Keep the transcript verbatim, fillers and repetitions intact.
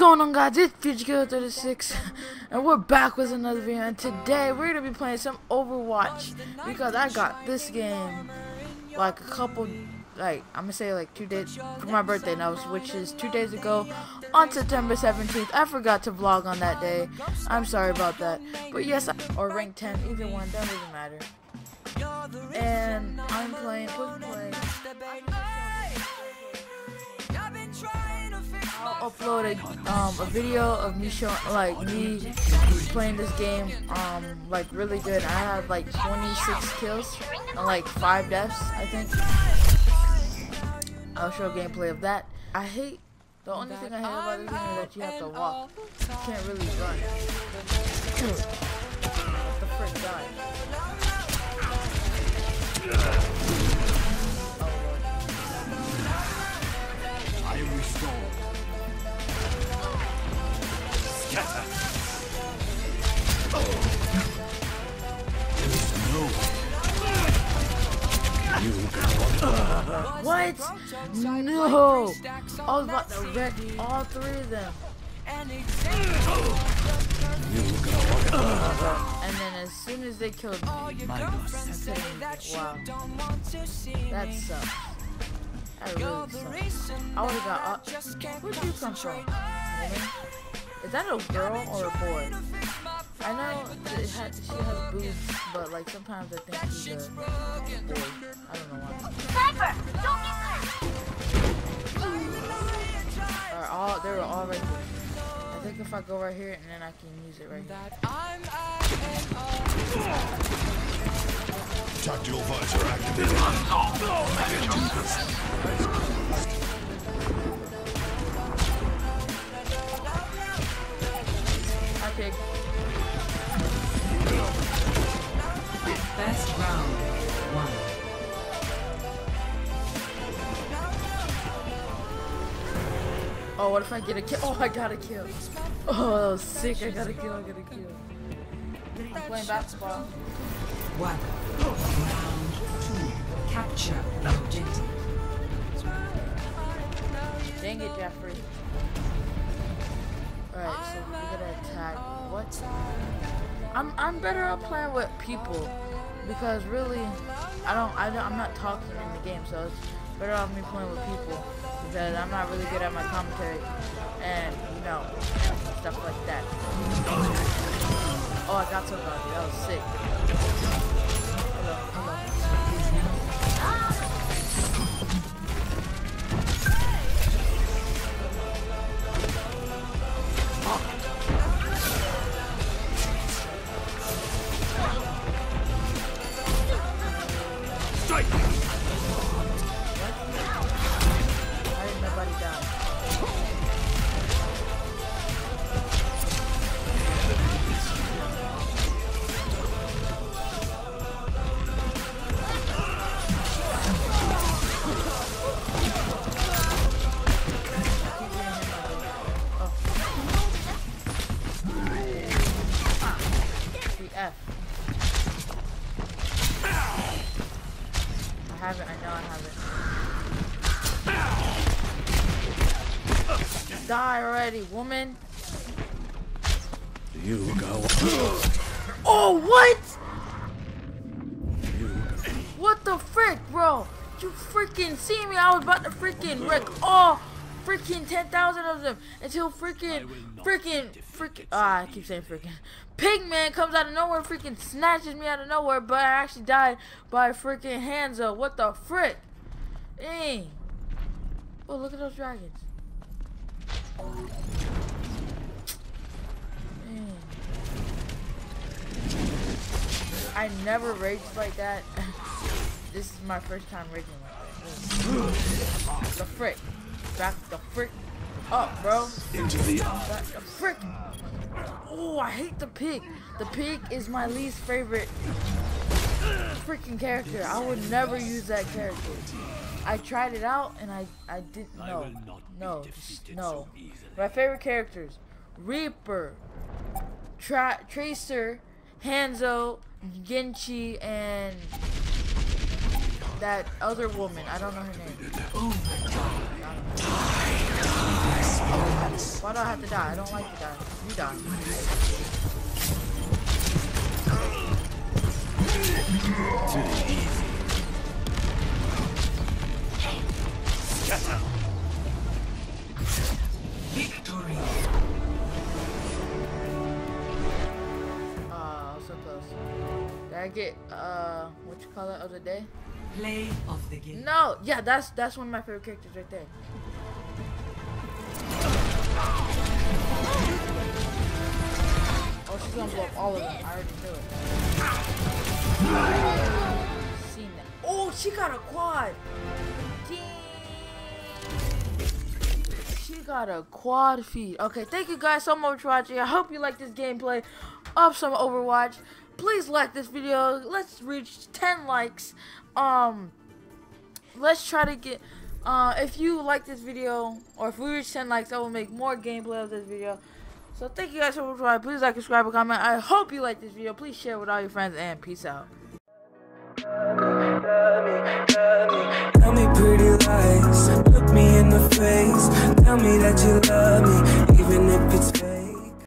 going on, guys? It's FutureKiller thirty-six and we're back with another video, and today we're gonna be playing some Overwatch because I got this game like a couple, like I'm gonna say like two days for my birthday now, which is two days ago on September seventeenth. I forgot to vlog on that day. I'm sorry about that, but yes, I, or rank ten, either one, doesn't even matter. And I'm playing, push play. I'll upload a, um, a video of me showing, like, me playing this game, um, like, really good. I had, like, twenty-six kills and, like, five deaths, I think. I'll show gameplay of that. I hate, the only thing I hate about this game is that you have to walk. You can't really run. What the frick died? I am restored. Scatter. Oh. No. You uh, what? No! I was about to wreck all three of them. Uh, and then as soon as they killed me, I'm saying, wow, that sucks. That really sucks. I would've got up. Where'd you come from? Woman? Is that a girl or a boy? I know it had, she has boobs, but like sometimes I think she's a boy. I don't know why. Sniper! Don't get there! Are all, they were all right there. I think if I go right here and then I can use it right here. Tactical visor activated. Okay. Best round one. Oh, what if I get a kill? Oh, I got a kill. Oh, that was sick. I got a kill. I got a kill. I'm playing basketball. One. Round two. Capture the objective. Dang it, Jeffrey. Alright, so we gotta attack. What? I'm I'm better at playing with people because really, I don't I don't I'm not talking in the game, so it's better off me playing with people because I'm not really good at my commentary and you know stuff like that. Oh, I got so lucky. That was sick. Hello, hello. Strike! Why did nobody die? F. I have it, I know I have it. Die already, woman. You go. Oh, what? You What the frick, bro? You freaking see me? I was about to freaking wreck all freaking ten thousand of them until freaking, freaking, freaking, ah, I keep saying freaking. Pigman comes out of nowhere, freaking snatches me out of nowhere, but I actually died by freaking Hanzo. What the frick? Dang. Oh, look at those dragons. Dang. I never raged like that. This is my first time raging like that. The frick. Back the frick up, bro. into the Back the frick. Oh, I hate the pig. The pig is my least favorite freaking character. I would never use that character. I tried it out and I I didn't know. No, just no. My favorite characters: Reaper, Tra Tracer, Hanzo, Genji, and that other woman. I don't know her name. Why do I have to die? I don't like to die. You die. Too easy. Scatter. Victory. Uh, so close. Did I get uh what you call it of the day? Play of the game. No, yeah, that's that's one of my favorite characters right there. Oh, she's gonna blow up all of them. I already knew it. Seen that. Oh, she got a quad. Dang. She got a quad feed. Okay, thank you guys so much for watching. I hope you like this gameplay of some Overwatch. Please like this video. Let's reach ten likes. Um, let's try to get. Uh, if you like this video, or if we reach ten likes, I will make more gameplay of this video. So thank you guys so much for watching. Please like, subscribe, and comment. I hope you like this video. Please share with all your friends, and peace out. Tell me pretty lies, look me in the face. Tell me that you love me, even if it's